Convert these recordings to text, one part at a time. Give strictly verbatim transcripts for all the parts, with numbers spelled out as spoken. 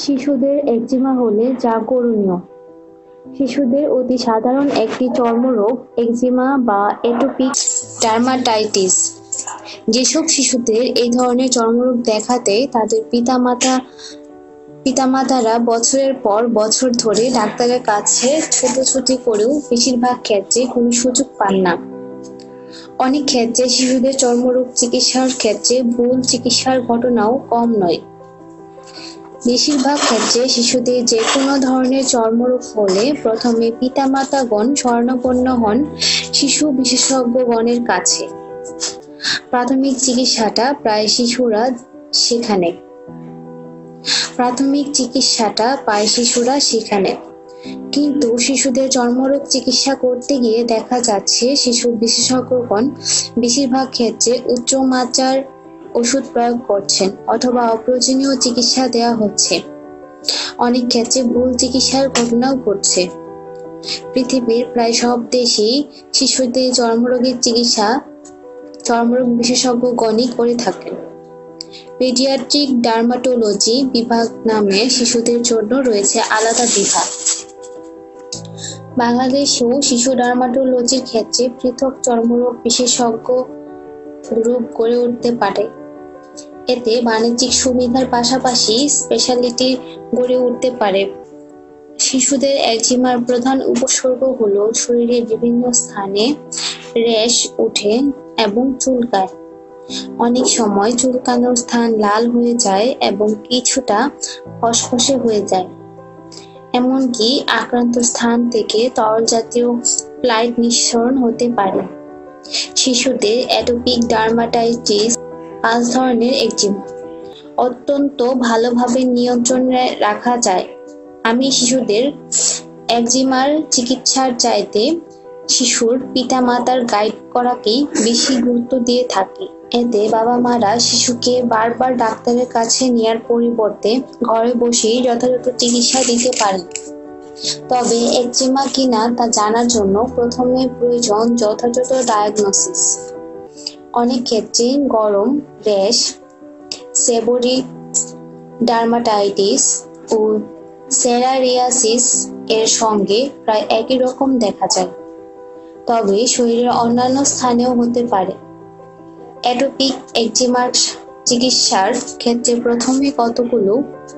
শিশুদের একজিমা হলে যা করণীয়। শিশুদের অতি সাধারণ একটি চর্মরোগ একজিমা বা অ্যাটোপিক ডার্মাটাইটিস। যেসব শিশুদের এই ধরনের চর্মরোগ দেখা দেয় তাদের পিতামাতা পিতামাতারা বছরের পর বছর ধরে ডাক্তারের কাছে ছোটাছুটি করেও বেশিরভাগ ক্ষেত্রে কোনো সুযোগ পান না। অনেক ক্ষেত্রে শিশুদের চর্মরোগ চিকিৎসার ক্ষেত্রে ভুল চিকিৎসার ঘটনাও কম নয়। বেশিরভাগ ক্ষেত্রে শিশুদের যে কোনো ধরনের চর্মরোগ হলে প্রথমে পিতামাতাগণ শরণাপন্ন হন শিশু বিশেষজ্ঞগণের কাছে। প্রাথমিক চিকিৎসাটা প্রায় শিশুরা সেখানে প্রাথমিক চিকিৎসাটা পায় শিশুরা সেখানে কিন্তু শিশুদের চর্মরোগ চিকিৎসা করতে গিয়ে দেখা যাচ্ছে শিশু বিশেষজ্ঞগণ বেশিরভাগ ক্ষেত্রে উচ্চ মাত্রার ওষুধ প্রয়োগ করছেন অথবা অপ্রয়োজনীয় চিকিৎসা দেওয়া হচ্ছে। অনেক ক্ষেত্রে ভুল চিকিৎসার ঘটনাও ঘটছে। পৃথিবীর প্রায় সব দেশেই শিশুদের চর্মরোগের চিকিৎসা চর্মরোগ বিশেষজ্ঞগণই করে থাকেন। পেডিয়াট্রিক ডার্মাটোলজি বিভাগ নামে শিশুদের জন্য রয়েছে আলাদা বিভাগ। বাংলাদেশেও শিশু ডার্মাটোলজির ক্ষেত্রে পৃথক চর্মরোগ বিশেষজ্ঞ গ্রুপ গড়ে উঠতে পারে। এতে বাণিজ্যিক সুবিধার পাশাপাশি স্পেশালিটি গড়ে উঠতে পারে। শিশুদের একজিমার প্রধান উপসর্গ হলো শরীরের বিভিন্ন স্থানে র্যাশ ওঠে এবং চুলকায়। অনেক সময় চুলকানোর স্থান লাল হয়ে যায় এবং কিছুটা খসখসে হয়ে যায়। এমনকি আক্রান্ত স্থান থেকে তরল জাতীয় ফ্লাইট নিঃসরণ হতে পারে। শিশুদের অ্যাটোপিক ডার্মাটাইটিস পাঁচ ধরনের একজিমা অত্যন্ত ভালোভাবে নিয়ন্ত্রণে রাখা যায়। আমি শিশুদের একজিমার চিকিৎসার চাইতে শিশুর পিতামাতার গাইড করাকেই বেশি গুরুত্ব দিয়ে থাকি। এতে বাবা মারা শিশুকে বারবার ডাক্তারের কাছে নেওয়ার পরিবর্তে ঘরে বসেই যথাযথ চিকিৎসা দিতে পারেন। তবে একজিমা কিনা তা জানার জন্য প্রথমে প্রয়োজন যথাযথ ডায়াগনোসিস। অনেক ক্ষেত্রে গরম র্যাশ, সেবোরিক ডার্মাটাইটিস ও সেরারিয়াসিস এর সঙ্গে প্রায় একই রকম দেখা যায়, তবে শরীরের অন্যান্য স্থানেও হতে পারে। অ্যাটোপিক একজিমার চিকিৎসার ক্ষেত্রে প্রথমে কতগুলো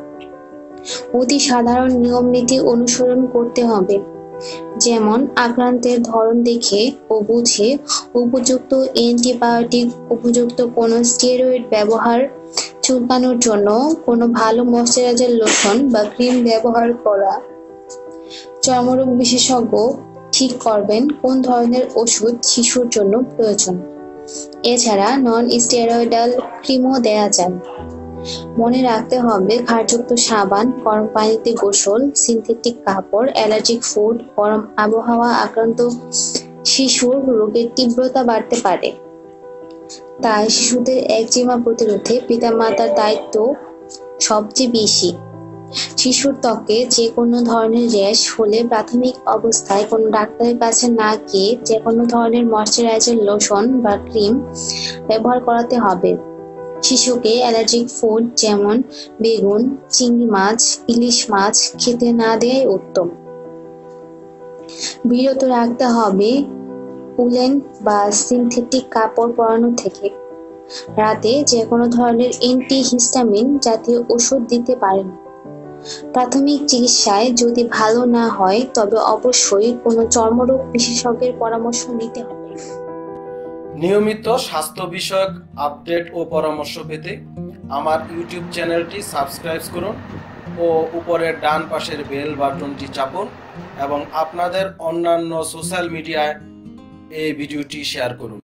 অতি সাধারণ নিয়ম নীতি অনুসরণ করতে হবে, যেমন আক্রান্তের ধরন দেখে ও বুঝে উপযুক্ত অ্যান্টিবায়োটিক, উপযুক্ত কোনো স্টেরয়েড ব্যবহার, চুলকানোর জন্য কোনো ভালো ময়শ্চারাইজার লোশন বা ক্রিম ব্যবহার করা। চর্মরোগ বিশেষজ্ঞ ঠিক করবেন কোন ধরনের ওষুধ শিশুর জন্য প্রয়োজন। এছাড়া নন স্টেরয়েডাল ক্রিমও দেয়া যায়। মনে রাখতে হবে ক্ষারযুক্ত সাবান, গরম পানিতে গোসল, সিনথেটিক কাপড়, অ্যালার্জিক ফুড, গরম আবহাওয়া আক্রান্ত শিশুর রোগের তীব্রতা বাড়তে পারে। তাই শিশুদের একজিমা প্রতিরোধে পিতামাতার দায়িত্ব সবচেয়ে বেশি। শিশুর ত্বকে যে কোনো ধরনের র্যাশ হলে প্রাথমিক অবস্থায় কোনো ডাক্তারের কাছে না গিয়ে যে কোনো ধরনের ময়শ্চারাইজার লোশন বা ক্রিম ব্যবহার করাতে হবে। শিশুকে অ্যালার্জিক ফুড যেমন বেগুন, চিংড়ি মাছ, ইলিশ মাছ খেতে না দেওয়াই উত্তম। বিরত রাখতে হবে উলেন বা সিনথেটিক কাপড় পরানো থেকে। রাতে যে কোনো ধরনের অ্যান্টিহিস্টামিন জাতীয় ওষুধ দিতে পারেন। প্রাথমিক চিকিৎসায় যদি ভালো না হয় তবে অবশ্যই কোনো চর্মরোগ বিশেষজ্ঞের পরামর্শ নিতে হবে। নিয়মিত স্বাস্থ্য বিষয়ক আপডেট ও পরামর্শ পেতে আমার ইউটিউব চ্যানেলটি সাবস্ক্রাইব করুন ও উপরের ডান পাশের বেল বাটনটি চাপুন এবং আপনাদের অন্যান্য সোশ্যাল মিডিয়ায় এই ভিডিওটি শেয়ার করুন।